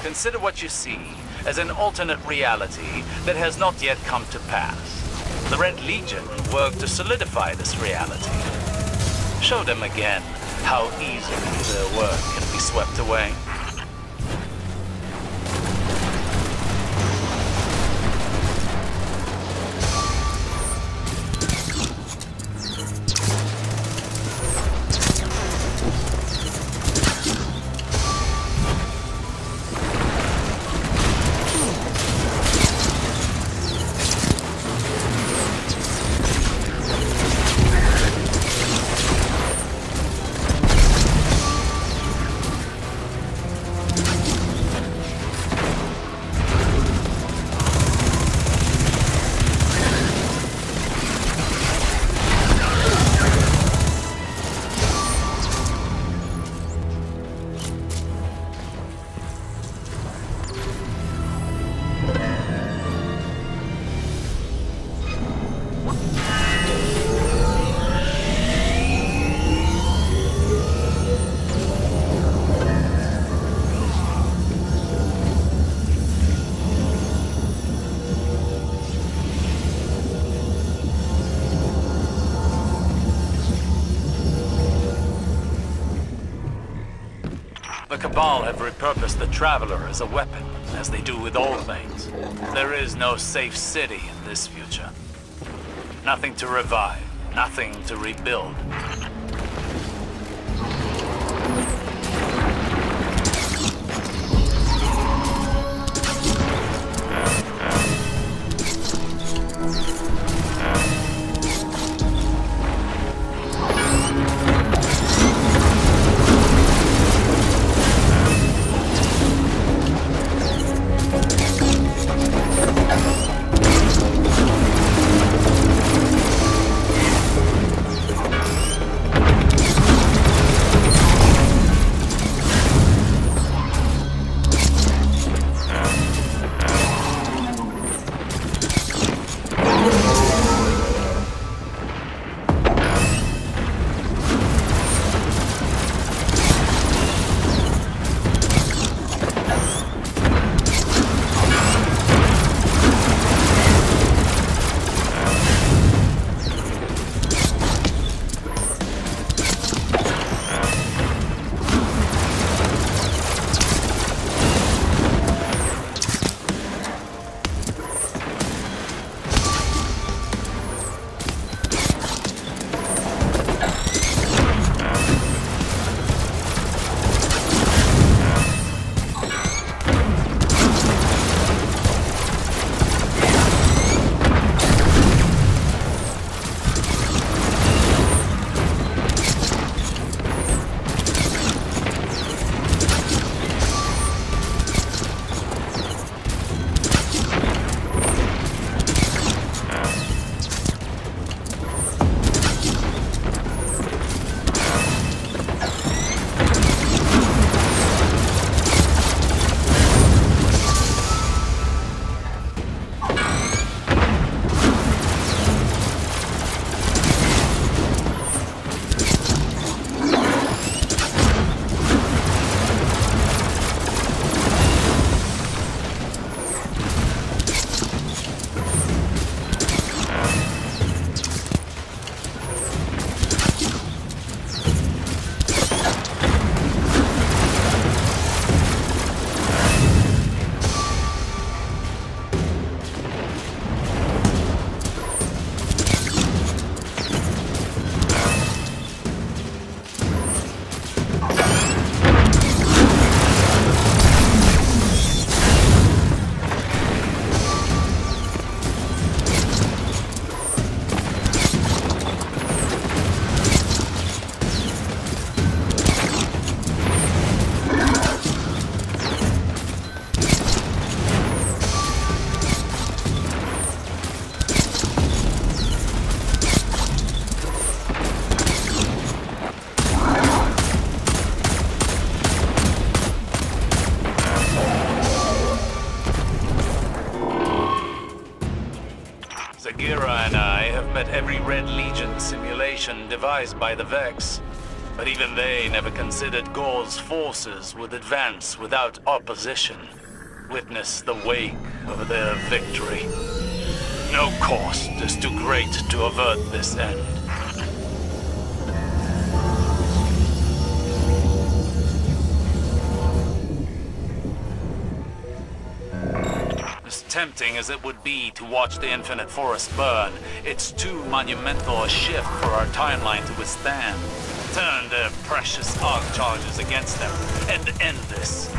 Consider what you see as an alternate reality that has not yet come to pass. The Red Legion worked to solidify this reality. Show them again how easily their work can be swept away. The Cabal have repurposed the Traveler as a weapon, as they do with all things. There is no safe city in this future. Nothing to revive, nothing to rebuild. Every Red Legion simulation devised by the Vex, but even they never considered Gor's forces would advance without opposition. witness the wake of their victory. No cost is too great to avert this end. As tempting as it would be to watch the infinite forest burn, it's too monumental a shift for our timeline to withstand. Turn their precious arc charges against them and end this.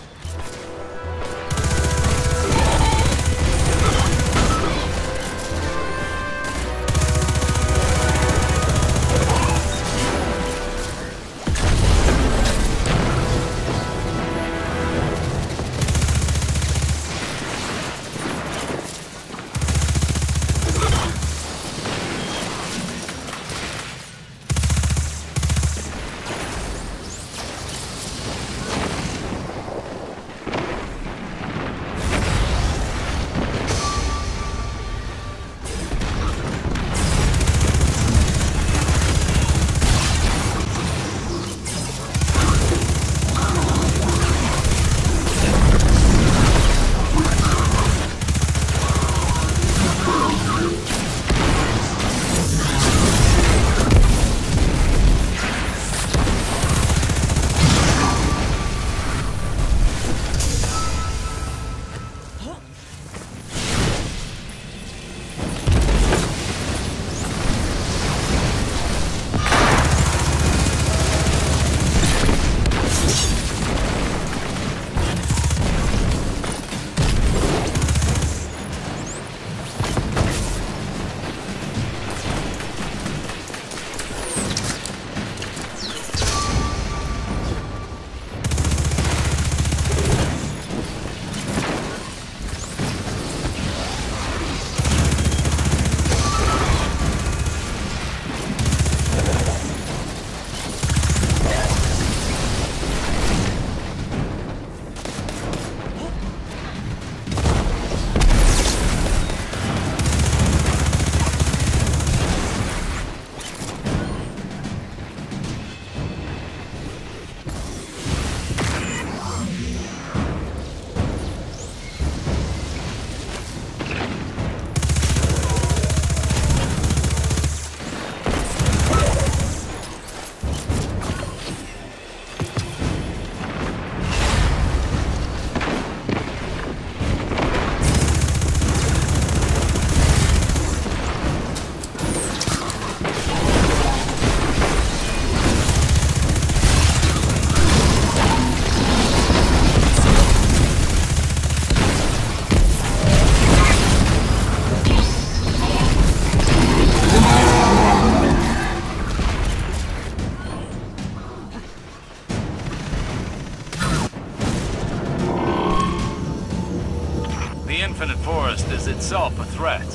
Infinite Forest is itself a threat,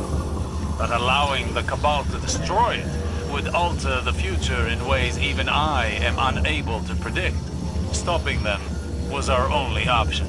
but allowing the Cabal to destroy it would alter the future in ways even I am unable to predict. Stopping them was our only option.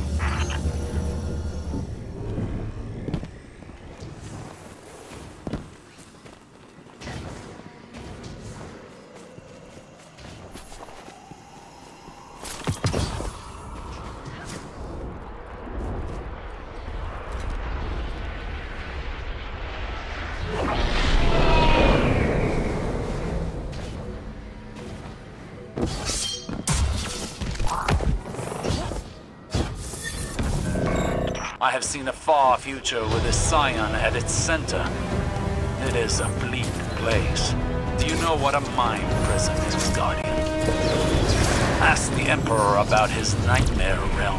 I have seen a far future with a scion at its center. It is a bleak place. Do you know what a mind prison is, Guardian? Ask the Emperor about his nightmare realm.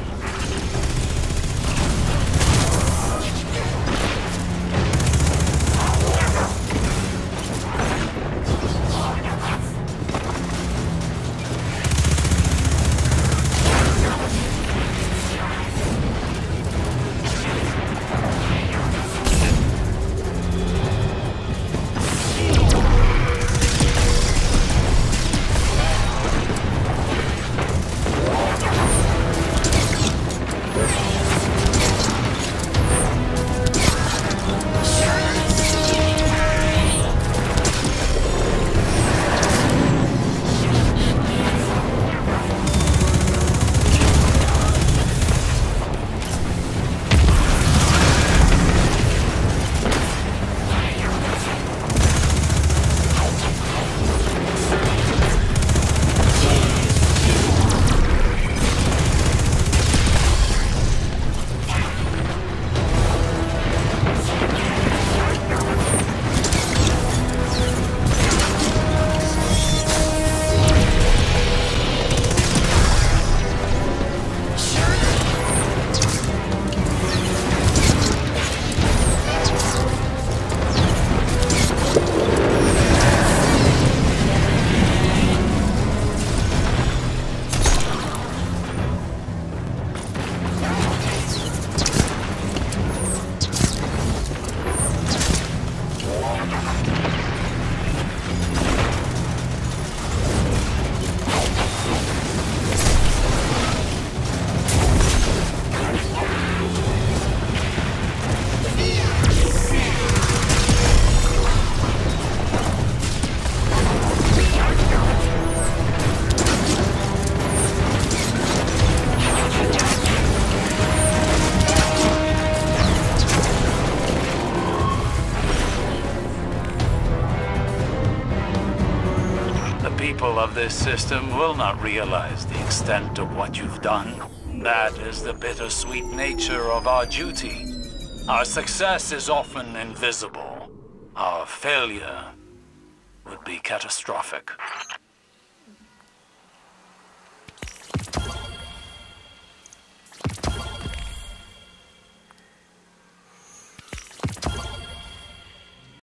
people of this system will not realize the extent of what you've done. That is the bittersweet nature of our duty. Our success is often invisible. Our failure would be catastrophic.